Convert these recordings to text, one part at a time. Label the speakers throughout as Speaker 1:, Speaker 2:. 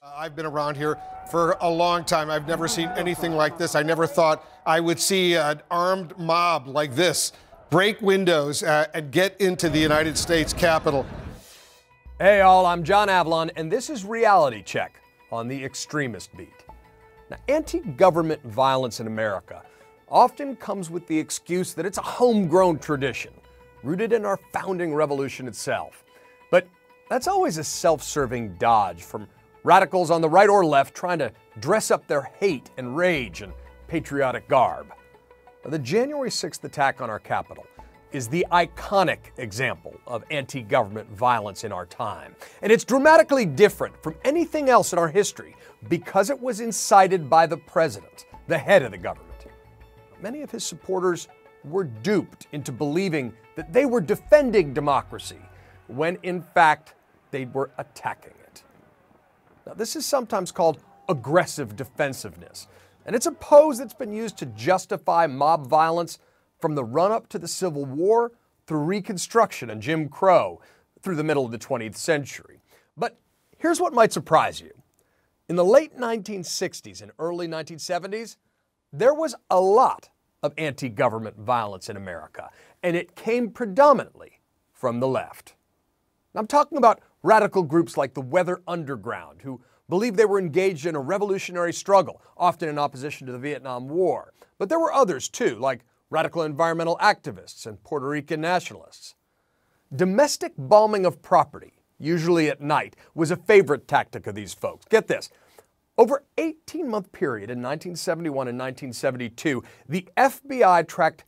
Speaker 1: I've been around here for a long time. I've never seen anything like this. I never thought I would see an armed mob like this break windows and get into the United States Capitol.
Speaker 2: Hey all, I'm John Avlon, and this is Reality Check on the extremist beat. Now, anti-government violence in America often comes with the excuse that it's a homegrown tradition, rooted in our founding revolution itself. But that's always a self-serving dodge from radicals on the right or left trying to dress up their hate and rage in patriotic garb. Now, the January 6th attack on our Capitol is the iconic example of anti-government violence in our time. And it's dramatically different from anything else in our history because it was incited by the president, the head of the government. Many of his supporters were duped into believing that they were defending democracy when in fact they were attacking it. Now, this is sometimes called aggressive defensiveness, and it's a pose that's been used to justify mob violence from the run-up to the Civil War through Reconstruction and Jim Crow through the middle of the 20th century. But here's what might surprise you. In the late 1960s and early 1970s, there was a lot of anti-government violence in America, and it came predominantly from the left. I'm talking about radical groups like the Weather Underground, who believed they were engaged in a revolutionary struggle, often in opposition to the Vietnam War. But there were others too, like radical environmental activists and Puerto Rican nationalists. Domestic bombing of property, usually at night, was a favorite tactic of these folks. Get this. Over an 18-month period in 1971 and 1972, the FBI tracked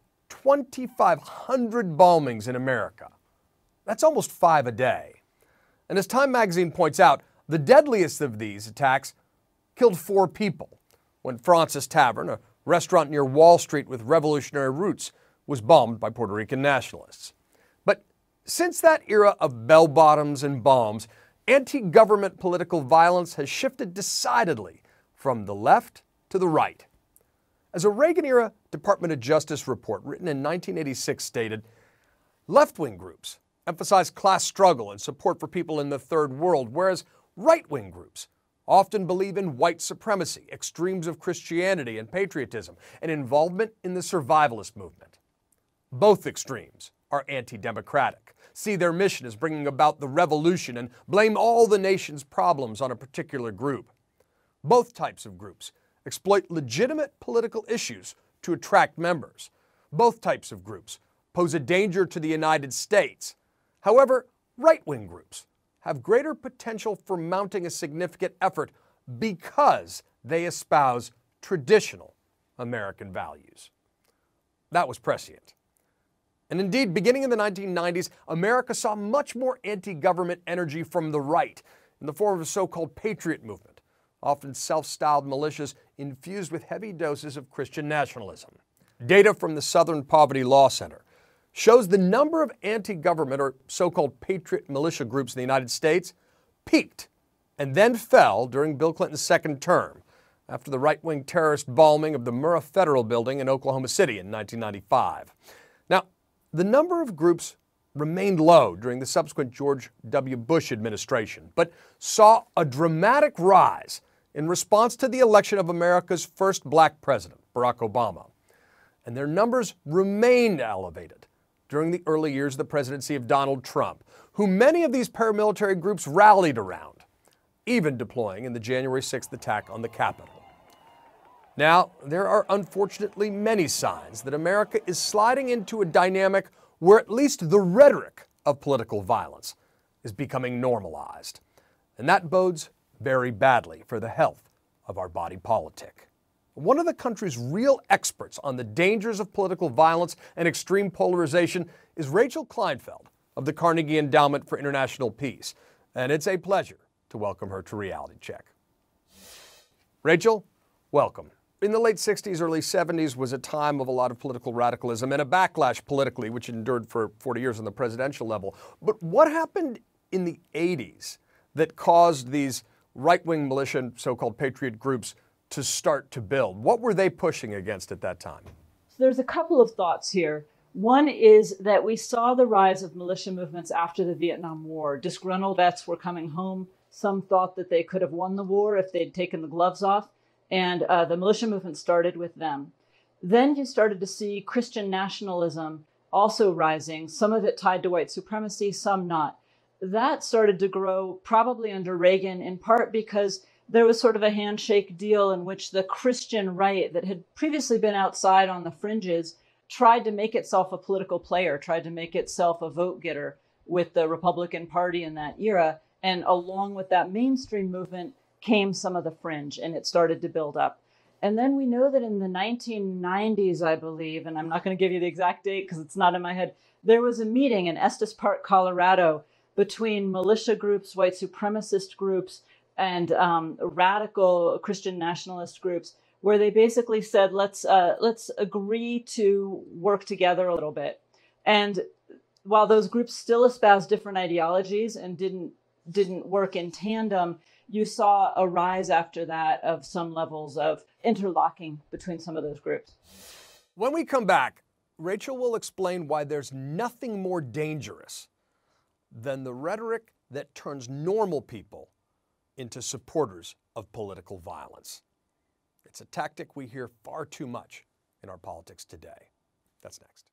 Speaker 2: 2,500 bombings in America. That's almost 5 a day. And as Time magazine points out, the deadliest of these attacks killed 4 people when Francis Tavern, a restaurant near Wall Street with revolutionary roots, was bombed by Puerto Rican nationalists. But since that era of bell-bottoms and bombs, anti-government political violence has shifted decidedly from the left to the right. As a Reagan-era Department of Justice report written in 1986 stated, left-wing groups emphasize class struggle and support for people in the third world, whereas right-wing groups often believe in white supremacy, extremes of Christianity and patriotism, and involvement in the survivalist movement. Both extremes are anti-democratic, see their mission as bringing about the revolution, and blame all the nation's problems on a particular group. Both types of groups exploit legitimate political issues to attract members. Both types of groups pose a danger to the United States. However, right-wing groups have greater potential for mounting a significant effort because they espouse traditional American values. That was prescient. And indeed, beginning in the 1990s, America saw much more anti-government energy from the right in the form of a so-called patriot movement, often self-styled militias infused with heavy doses of Christian nationalism. Data from the Southern Poverty Law Center shows the number of anti-government or so-called patriot militia groups in the United States peaked and then fell during Bill Clinton's second term after the right-wing terrorist bombing of the Murrah Federal Building in Oklahoma City in 1995. Now, the number of groups remained low during the subsequent George W. Bush administration, but saw a dramatic rise in response to the election of America's first black president, Barack Obama. And their numbers remained elevated during the early years of the presidency of Donald Trump, who many of these paramilitary groups rallied around, even deploying in the January 6th attack on the Capitol. Now, there are unfortunately many signs that America is sliding into a dynamic where at least the rhetoric of political violence is becoming normalized. And that bodes very badly for the health of our body politic. One of the country's real experts on the dangers of political violence and extreme polarization is Rachel Kleinfeld of the Carnegie Endowment for International Peace. And it's a pleasure to welcome her to Reality Check. Rachel, welcome. In the late 60s, early 70s was a time of a lot of political radicalism and a backlash politically, which endured for 40 years on the presidential level. But what happened in the 80s that caused these right-wing militia and so-called patriot groups to start to build? What were they pushing against at that time?
Speaker 3: So there's a couple of thoughts here. One is that we saw the rise of militia movements after the Vietnam War. Disgruntled vets were coming home. Some thought that they could have won the war if they'd taken the gloves off. And the militia movement started with them. Then you started to see Christian nationalism also rising, some of it tied to white supremacy, some not. That started to grow probably under Reagan, in part because there was sort of a handshake deal in which the Christian right that had previously been outside on the fringes tried to make itself a political player, tried to make itself a vote getter with the Republican Party in that era. And along with that mainstream movement came some of the fringe, and it started to build up. And then we know that in the 1990s, I believe, and I'm not going to give you the exact date because it's not in my head, there was a meeting in Estes Park, Colorado, between militia groups, white supremacist groups, and radical Christian nationalist groups, where they basically said, let's agree to work together a little bit. And while those groups still espoused different ideologies and didn't work in tandem, you saw a rise after that of some levels of interlocking between some of those groups.
Speaker 2: When we come back, Rachel will explain why there's nothing more dangerous than the rhetoric that turns normal people into supporters of political violence. It's a tactic we hear far too much in our politics today. That's next.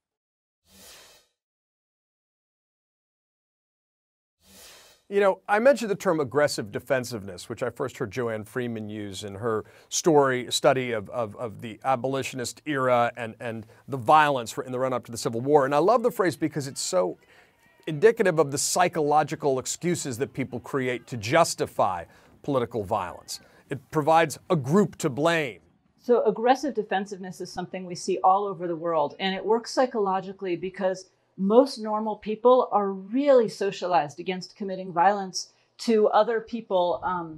Speaker 2: You know, I mentioned the term aggressive defensiveness, which I first heard Joanne Freeman use in her study of the abolitionist era and the violence in the run-up to the Civil War. And I love the phrase because it's so indicative of the psychological excuses that people create to justify political violence. It provides a group to blame.
Speaker 3: So aggressive defensiveness is something we see all over the world, and it works psychologically because most normal people are really socialized against committing violence to other people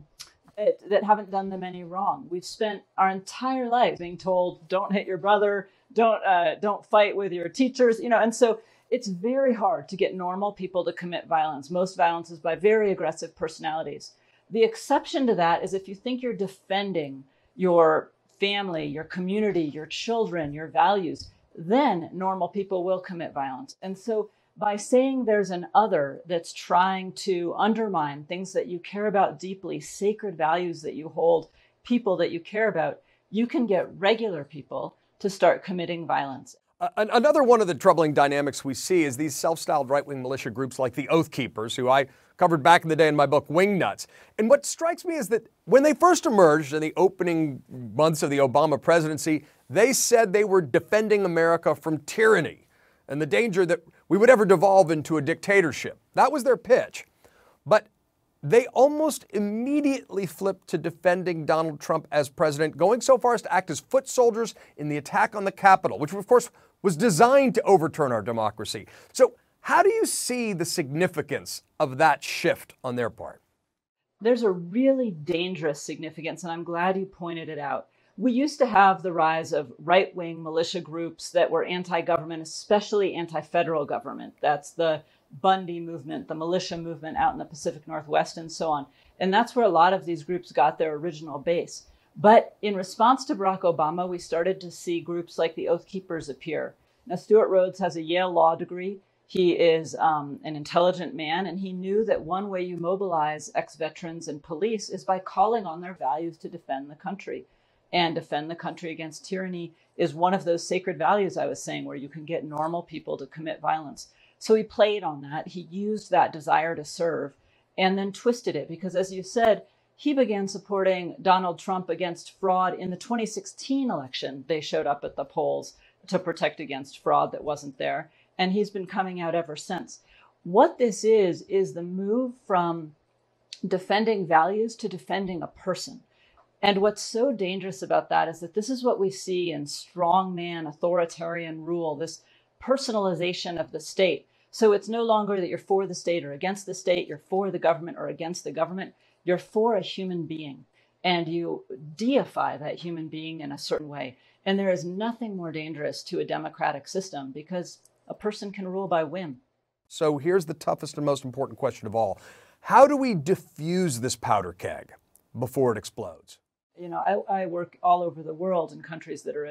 Speaker 3: that haven't done them any wrong. We've spent our entire lives being told, don't hit your brother, don't fight with your teachers, and so it's very hard to get normal people to commit violence. Most violence is by very aggressive personalities. The exception to that is if you think you're defending your family, your community, your children, your values, then normal people will commit violence. And so by saying there's an other that's trying to undermine things that you care about deeply, sacred values that you hold, people that you care about, you can get regular people to start committing violence.
Speaker 2: Another one of the troubling dynamics we see is these self-styled right-wing militia groups like the Oath Keepers, who I covered back in the day in my book, Wingnuts. And what strikes me is that when they first emerged in the opening months of the Obama presidency, they said they were defending America from tyranny and the danger that we would ever devolve into a dictatorship. That was their pitch. But they almost immediately flipped to defending Donald Trump as president, going so far as to act as foot soldiers in the attack on the Capitol, which of course was designed to overturn our democracy. So how do you see the significance of that shift on their part?
Speaker 3: There's a really dangerous significance, and I'm glad you pointed it out. We used to have the rise of right-wing militia groups that were anti-government, especially anti-federal government. That's the Bundy movement, the militia movement out in the Pacific Northwest, and so on. And that's where a lot of these groups got their original base. But in response to Barack Obama, we started to see groups like the Oath Keepers appear. Now, Stuart Rhodes has a Yale law degree. He is an intelligent man, and he knew that one way you mobilize ex-veterans and police is by calling on their values to defend the country. And defend the country against tyranny is one of those sacred values I was saying, where you can get normal people to commit violence. So he played on that. He used that desire to serve and then twisted it because, as you said, he began supporting Donald Trump against fraud in the 2016 election. They showed up at the polls to protect against fraud that wasn't there. And he's been coming out ever since. What this is the move from defending values to defending a person. And what's so dangerous about that is that this is what we see in strongman authoritarian rule, this personalization of the state. So it's no longer that you're for the state or against the state, you're for the government or against the government. You're for a human being, and you deify that human being in a certain way. And there is nothing more dangerous to a democratic system because a person can rule by whim.
Speaker 2: So here's the toughest and most important question of all. How do we diffuse this powder keg before it explodes?
Speaker 3: I work all over the world in countries that are at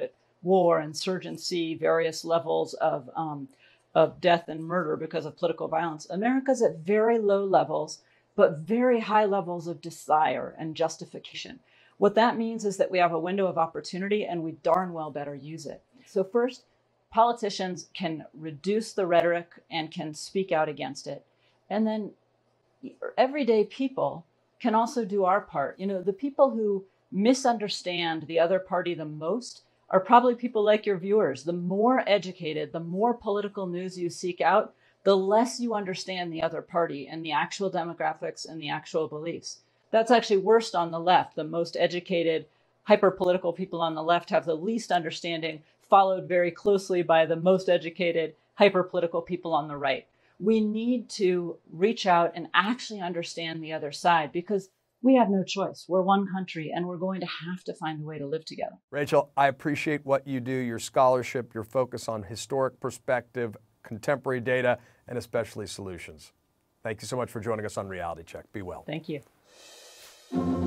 Speaker 3: war, insurgency, various levels of death and murder because of political violence. America's at very low levels, but very high levels of desire and justification. What that means is that we have a window of opportunity and we darn well better use it. So first, politicians can reduce the rhetoric and can speak out against it. And then everyday people can also do our part. You know, the people who misunderstand the other party the most are probably people like your viewers. The more educated, the more political news you seek out, the less you understand the other party and the actual demographics and the actual beliefs. That's actually worst on the left. The most educated, hyper-political people on the left have the least understanding, followed very closely by the most educated, hyper-political people on the right. We need to reach out and actually understand the other side because we have no choice. We're one country and we're going to have to find a way to live together.
Speaker 2: Rachel, I appreciate what you do, your scholarship, your focus on historic perspective, contemporary data, and especially solutions. Thank you so much for joining us on Reality Check. Be well.
Speaker 3: Thank you.